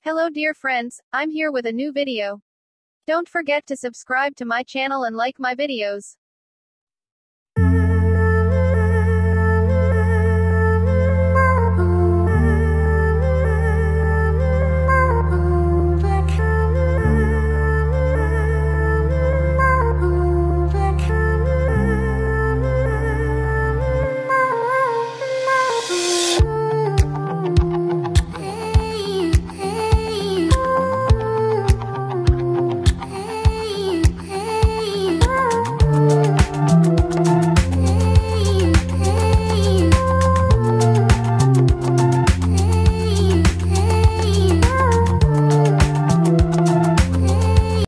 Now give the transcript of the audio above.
Hello dear friends, I'm here with a new video. Don't forget to subscribe to my channel and like my videos.